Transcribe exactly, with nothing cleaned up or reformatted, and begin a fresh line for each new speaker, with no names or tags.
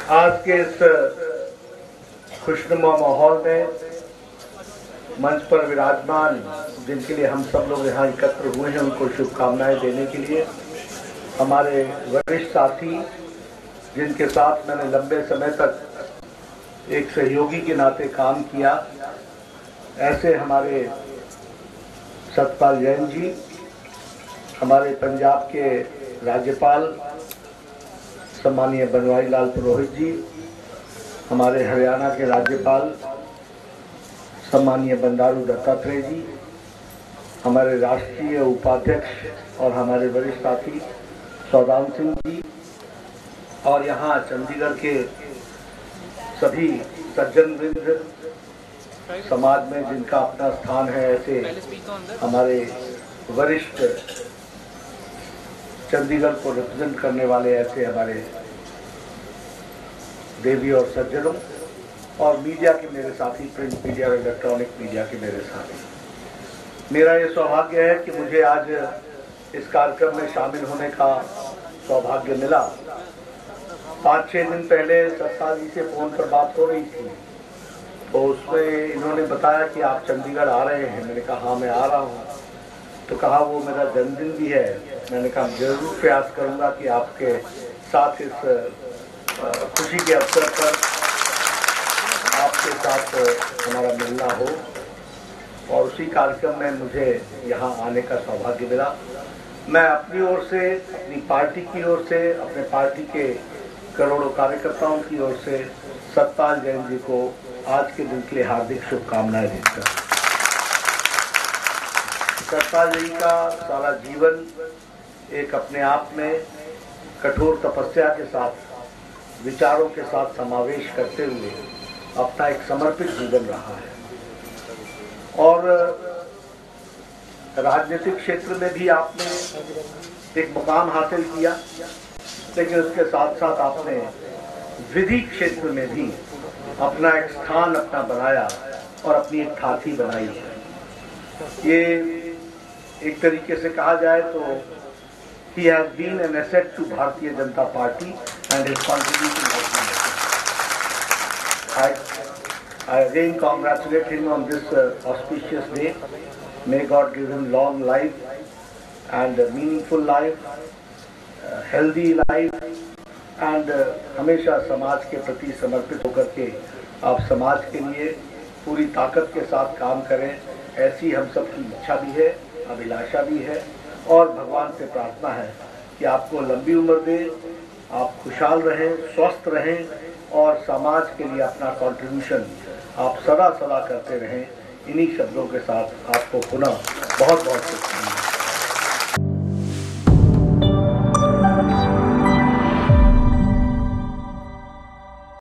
आज के इस खुशनुमा माहौल में मंच पर विराजमान जिनके लिए हम सब लोग यहाँ एकत्र हुए हैं, उनको शुभकामनाएं देने के लिए हमारे वरिष्ठ साथी जिनके साथ मैंने लंबे समय तक एक सहयोगी के नाते काम किया, ऐसे हमारे सतपाल जैन जी, हमारे पंजाब के राज्यपाल सम्मानीय बनवारी लाल पुरोहित जी, हमारे हरियाणा के राज्यपाल सम्मानीय बंडारू दत्तात्रेय जी, हमारे राष्ट्रीय उपाध्यक्ष और हमारे वरिष्ठ साथी सौदान सिंह जी, और यहाँ चंडीगढ़ के सभी सज्जन वृंद, समाज में जिनका अपना स्थान है, ऐसे हमारे वरिष्ठ चंडीगढ़ को रिप्रेजेंट करने वाले ऐसे हमारे देवी और सज्जनों, और मीडिया के मेरे साथी, प्रिंट मीडिया और इलेक्ट्रॉनिक मीडिया के मेरे साथी। मेरा ये सौभाग्य है कि मुझे आज इस कार्यक्रम में शामिल होने का सौभाग्य मिला। पाँच छः दिन पहले सत्ता जी से फोन पर बात हो रही थी, तो उसमें इन्होंने बताया कि आप चंडीगढ़ आ रहे हैं। मैंने कहा हाँ मैं आ रहा हूँ। तो कहा वो मेरा जन्मदिन भी है। मैंने कहा जरूर प्रयास करूँगा कि आपके साथ इस खुशी के अवसर पर आपके साथ हमारा मिलना हो, और उसी कार्यक्रम में मुझे यहाँ आने का सौभाग्य मिला। मैं अपनी ओर से, अपनी पार्टी की ओर से, अपने पार्टी के करोड़ों कार्यकर्ताओं की ओर से सतपाल जैन जी को आज के दिन के लिए हार्दिक शुभकामनाएं देता हूं। सतपाल जी का सारा जीवन एक अपने आप में कठोर तपस्या के साथ, विचारों के साथ समावेश करते हुए अपना एक समर्पित जीवन रहा है, और राजनीतिक क्षेत्र में भी आपने एक मुकाम हासिल किया, लेकिन उसके साथ साथ आपने विधि क्षेत्र में भी अपना एक स्थान अपना बनाया और अपनी एक ठाठी बनाई है। ये एक तरीके से कहा जाए तो he has been an asset to Bharatiya Janata Party and his contribution has been I, I again congratulate him on this uh, auspicious day. May God give him long life and a meaningful life, uh, healthy life, and uh, हमेशा समाज के प्रति समर्पित होकर के आप समाज के लिए पूरी ताकत के साथ काम करें, ऐसी हम सब की इच्छा भी है, अभिलाषा भी है, और भगवान से प्रार्थना है कि आपको लंबी उम्र दे, आप खुशहाल रहें, स्वस्थ रहें, और समाज के लिए अपना कंट्रीब्यूशन आप सदा सदा करते रहें। इन्हीं शब्दों के साथ आपको पुनः बहुत बहुत शुभकामनाएं।